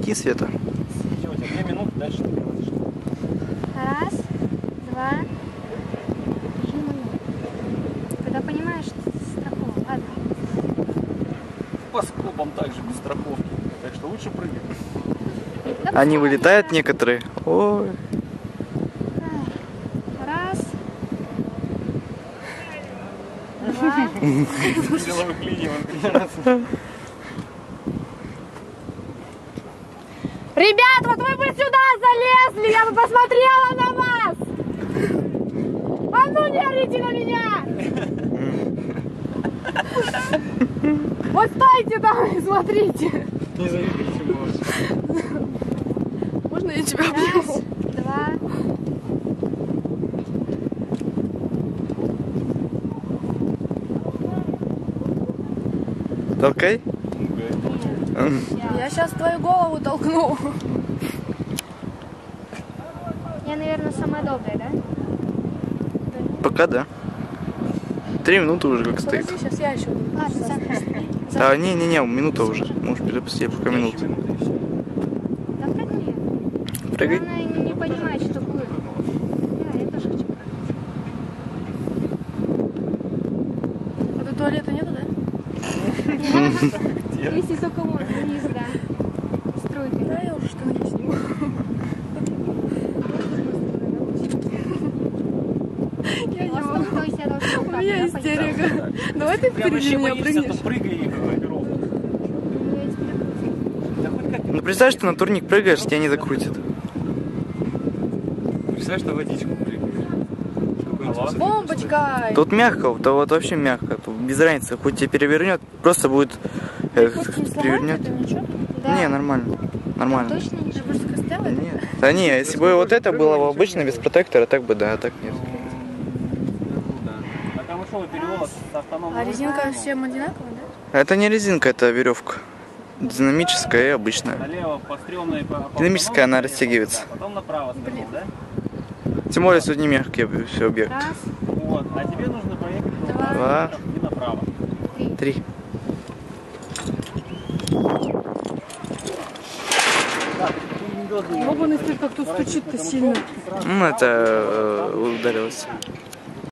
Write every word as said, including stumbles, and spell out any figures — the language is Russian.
Иди, Света. Все, у тебя две минуты, дальше ты делаешь. Раз, два. Когда понимаешь, что страховка, ладно. По скобам также без страховки. Так что лучше прыгай. Да Они пускай, вылетают да. некоторые. Ой. Раз. Два. Силовых линий вон тренируется. Ребят, вот вы бы сюда залезли, я бы посмотрела на вас! А ну не орите на меня! Вот стойте там и смотрите! Не завидуйте, можешь. Можно я тебя Раз, обниму? два. Толкай. Я сейчас твою голову толкну. Я, наверное, самая добрая, да? Пока да. Три минуты уже как стоит. Подожди, сейчас я еще буду. Ладно, сам. Да, не-не-не, минута уже. Можешь перепустить, пока минута. Да прыгни. Прыгай. Главное, не, не понимать, что будет. Да, я тоже хочу прыгать. А тут туалета нету, да? Если только вот вниз, да. Струйкой. Да, я уже штаны сниму. Я не могу. Стойся, я должна У меня истерика. Давай ты впереди меня прыгнешь. Прыгай и группировку. Да хоть как. Ну представь, что на турник прыгаешь, тебя не закрутит. Представь, что водичку прыгаешь. Бомбочкой! Тут мягко, то вот вообще мягко. Тут без разницы, хоть тебя перевернет, просто будет э, Хоть не перевернет. сломать это, ничего? Да. Не, нормально. Нормально. Точно не Я просто костяла. Нет. Да не, если бы вот это было бы обычно без протектора, так бы да, а так нет. А там ушел перевод с автономным. А резинка всем одинаковая, да? Это не резинка, это веревка. Динамическая и обычная. Налево по стрёмной, по- по Динамическая, она автономной, растягивается. да, потом направо свернул, да? Тем более сегодня мягкий все объект. Раз, Вот. А тебе нужно проехать до Два. Два. и направо. три. Три. Ебаный стыд, как тут стучит-то сильно. Ну, это э, ударилось.